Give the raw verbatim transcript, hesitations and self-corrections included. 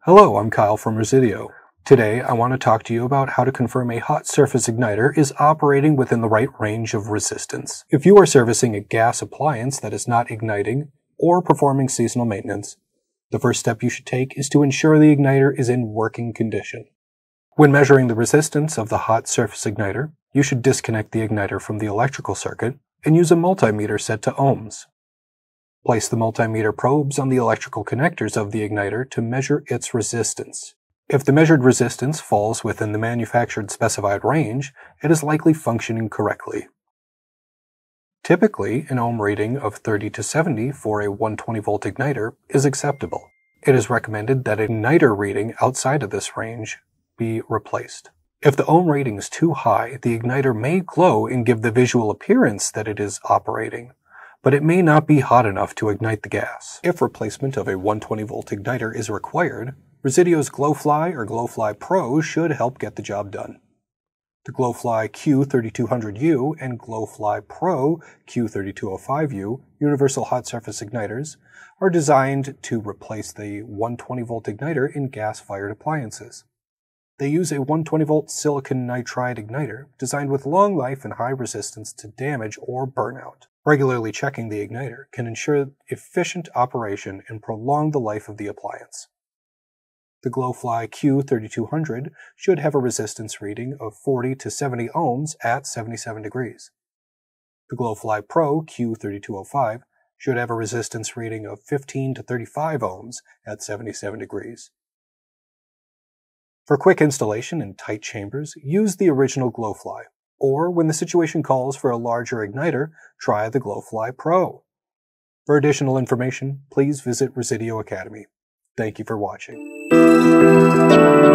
Hello, I'm Kyle from Resideo. Today I want to talk to you about how to confirm a hot surface igniter is operating within the right range of resistance. If you are servicing a gas appliance that is not igniting or performing seasonal maintenance, the first step you should take is to ensure the igniter is in working condition. When measuring the resistance of the hot surface igniter, you should disconnect the igniter from the electrical circuit and use a multimeter set to ohms. Place the multimeter probes on the electrical connectors of the igniter to measure its resistance. If the measured resistance falls within the manufactured specified range, it is likely functioning correctly. Typically, an ohm rating of thirty to seventy for a one hundred twenty volt igniter is acceptable. It is recommended that an igniter reading outside of this range be replaced. If the ohm rating is too high, the igniter may glow and give the visual appearance that it is operating, but it may not be hot enough to ignite the gas. If replacement of a one hundred twenty volt igniter is required, Resideo's GLOWFLY or GLOWFLY Pro should help get the job done. The GLOWFLY Q thirty-two hundred U and GLOWFLY Pro Q thirty-two oh five U universal hot surface igniters are designed to replace the one hundred twenty volt igniter in gas-fired appliances. They use a one hundred twenty volt silicon nitride igniter designed with long life and high resistance to damage or burnout. Regularly checking the igniter can ensure efficient operation and prolong the life of the appliance. The GLOWFLY Q thirty-two hundred should have a resistance reading of forty to seventy ohms at seventy-seven degrees. The GLOWFLY Pro Q thirty-two oh five should have a resistance reading of fifteen to thirty-five ohms at seventy-seven degrees. For quick installation in tight chambers, use the original GLOWFLY. Or, when the situation calls for a larger igniter, try the GLOWFLY Pro. For additional information, please visit Resideo Academy. Thank you for watching.